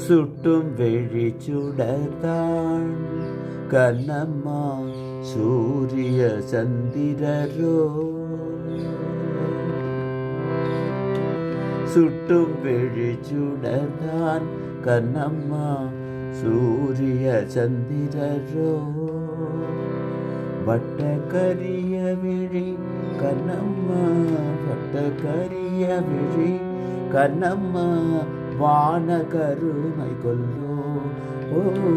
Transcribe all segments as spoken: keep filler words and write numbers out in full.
சுட்டும் விழிச்சுடர்தான் கண்ணம்மா சூரிய சந்திரரோ சுட்டும் விழிச்சுடர்தான் கண்ணம்மா சூரிய சந்திரரோ வட்ட கரிய விழி கண்ணம்மா வட்ட கரிய விழி கண்ணம்மா வான கருமை கொல்லோ ஓ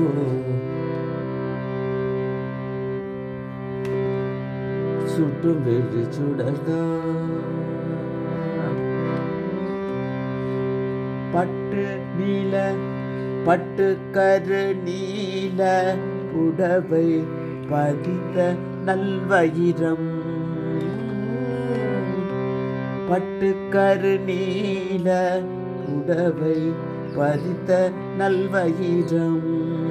சுட்டும் விழிச்சுடர்தான் பட்டு நீல பட்டு கரு நீல புடவை பதித்த நல்வயிரம் பட்டு கரு நீல புடவை பதித்த நல்வயிரம்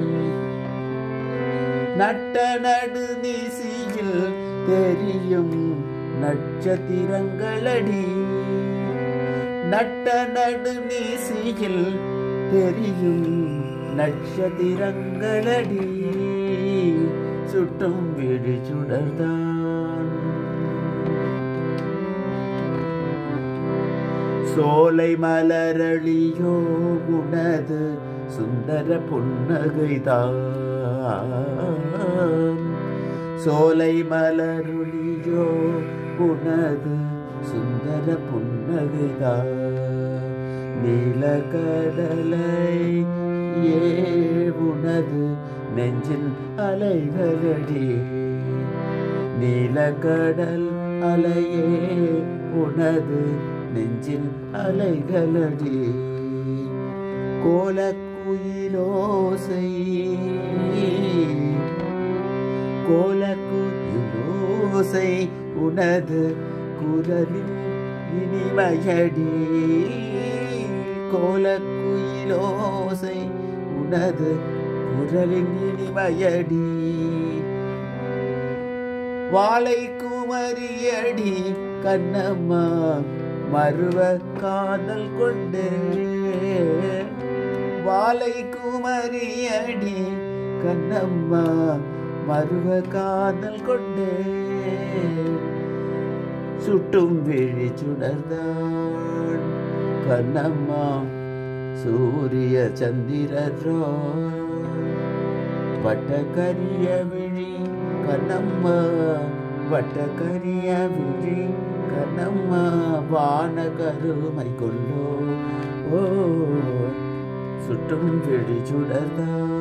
நட்ட நடு நீசியில் தெரியும் நட்சத்திரங்களடி நட்ட நடு நீசியில் தெரியும் நட்சத்திரங்களடி சுட்டும் விழிச்சுடர்தான் சோலை மலரளியோ உனது சுந்தர புன்னகைதான் சோலை மலரளியோ உனது சுந்தர புன்னகைதான் நீலக்கடலை ஏ உனது நெஞ்சின் அலைகளடி நீலக்கடல் அலையே உனது நெஞ்சின் அலைகளடி கோலக்குயிலோசை கோலக்குயிலோசை உனது குரலின் இனிமையடி கோலக்குயிலோசை உனது குரலின் இனிமையடி வாழை குமரியடி கண்ணம்மா மருவ காதல் கொண்டு வாழை குமரியடி கண்ணம்மா மருவ காதல் கொண்டு சுட்டும் விழிச்சுடர்தான் கண்ணம்மா சூரிய சந்திரரோ வட்ட கரிய விழி கண்ணம்மா வட்ட கரிய விழி கண்ணம்மா வான கருமை கொள்ளோ ஓ சுட்டும் விழிச்சுடர்தான்